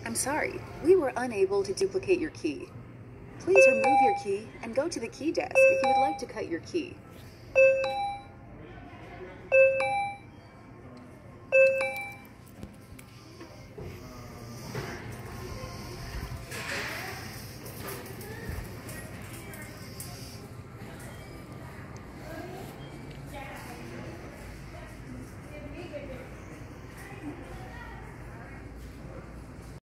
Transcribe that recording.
I'm sorry, we were unable to duplicate your key. Please remove your key and go to the key desk if you would like to cut your key.